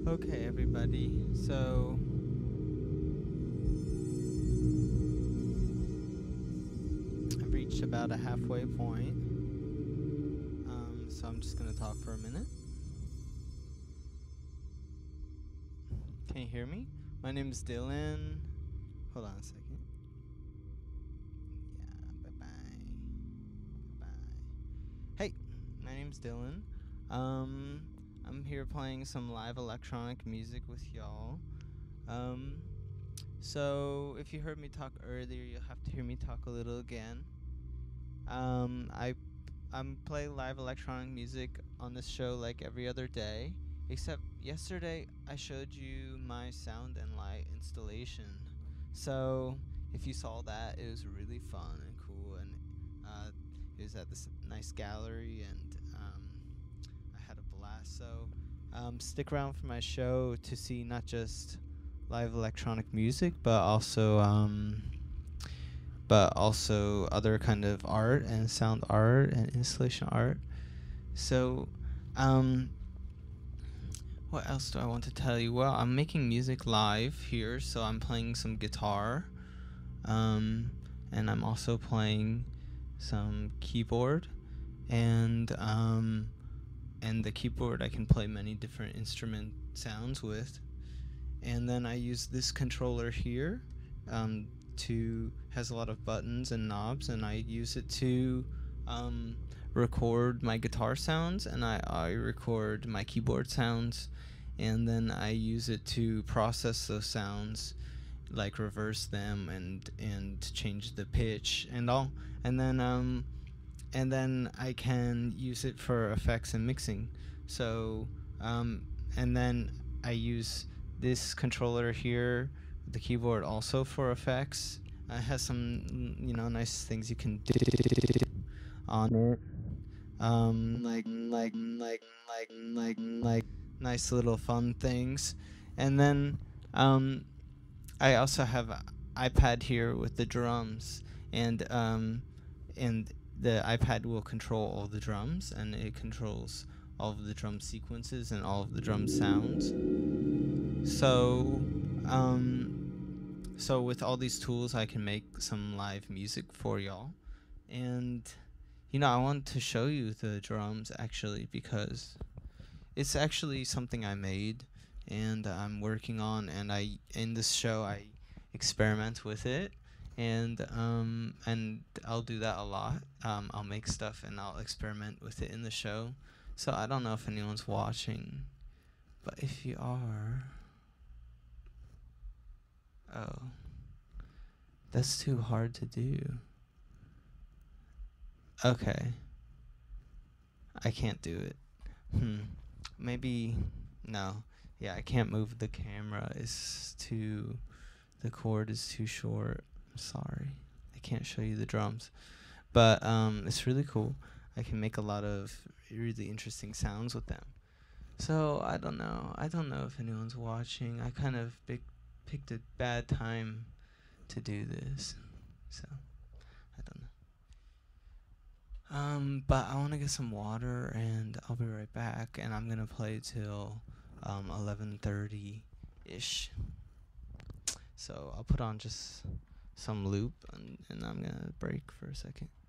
Okay, everybody. So I've reached about a halfway point. So I'm just gonna talk for a minute. Can you hear me? My name is Dylan. Hold on a second. Yeah, bye bye. Hey, my name's Dylan. I'm here playing some live electronic music with y'all. So if you heard me talk earlier, you'll have to hear me talk a little again. I play live electronic music on this show like every other day, except yesterday I showed you my sound and light installation. So if you saw that, it was really fun and cool, and it was at this nice gallery, and I had a blast. So stick around for my show to see not just live electronic music, but also other kind of art and sound art and installation art. So, what else do I want to tell you? Well, I'm making music live here, so I'm playing some guitar, and I'm also playing some keyboard, and the keyboard I can play many different instrument sounds with, and then I use this controller here, has a lot of buttons and knobs, and I use it to record my guitar sounds, and I record my keyboard sounds, and then I use it to process those sounds, like reverse them and change the pitch and all, and then I can use it for effects and mixing. So and then I use this controller here, the keyboard, also for effects. It has some nice things you can do on it, like nice little fun things. And then I also have an iPad here with the drums, and the iPad will control all the drums, and it controls all of the drum sequences and all of the drum sounds. So, so with all these tools, I can make some live music for y'all. And, I want to show you the drums, actually, because it's actually something I made and I'm working on, and in this show I experiment with it, and I'll do that a lot. I'll make stuff and I'll experiment with it in the show. So I don't know if anyone's watching, but if you are, oh, that's too hard to do. Okay, I can't do it. Maybe no. Yeah, I can't move the camera. The cord is too short. I'm sorry. I can't show you the drums. But it's really cool. I can make a lot of really interesting sounds with them. So I don't know. I don't know if anyone's watching. I kind of picked a bad time to do this. So I don't know. But I want to get some water, and I'll be right back. And I'm gonna play till 11:30 ish. So I'll put on just some loop, and I'm gonna break for a second.